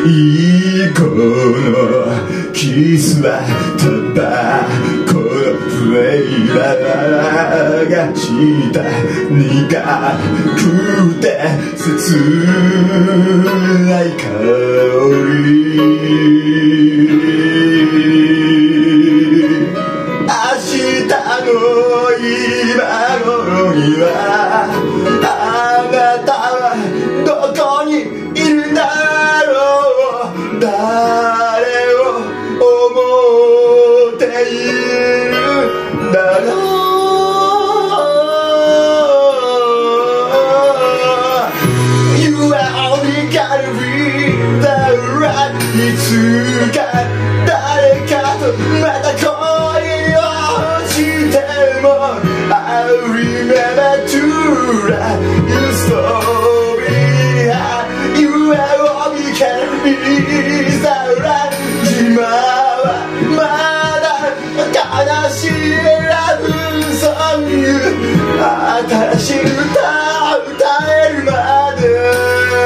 いい子のキスはタバコのフレーバーがした苦くて切ない香り明日の今頃にはあなたはどこにいるんだろう誰を思っているんだろう You are only gonna be the right いつか誰かとまた恋をしても I remember to write your story You are only gonna be the right 今はまだ悲しいラブソング新しい歌を歌えるまで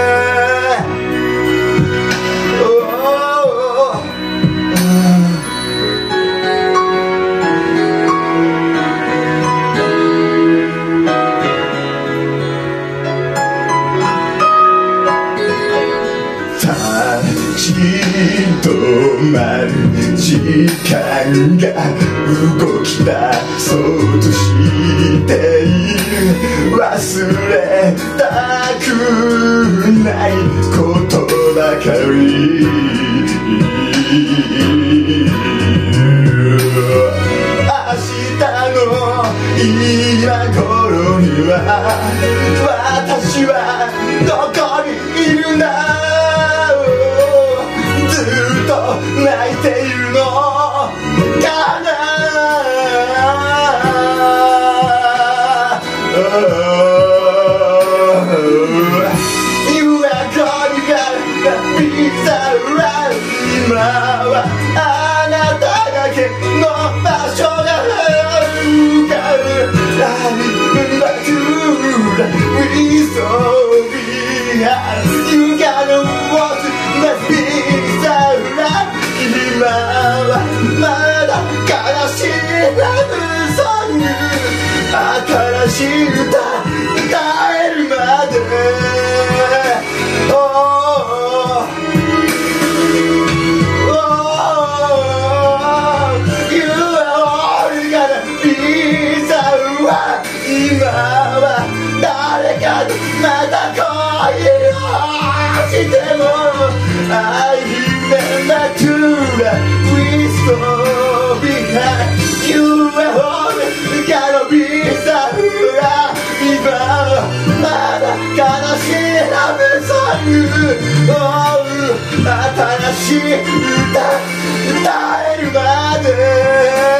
止まる時間が動き出そうとしている忘れたくないことばかり明日の今頃には私はどこにいるんだ泣いているのかな You are gonna be the right 今はあなただけの場所が浮かぶ I remember to we so be You gotta want to be今はまだ悲しいラブソング新しい歌歌えるまで Oh You are only gonna be the one 今は誰かとまた恋をしても I remember to we so behind You are always gonna be the right 今はまだ悲しいラブソング新しい歌歌えるまで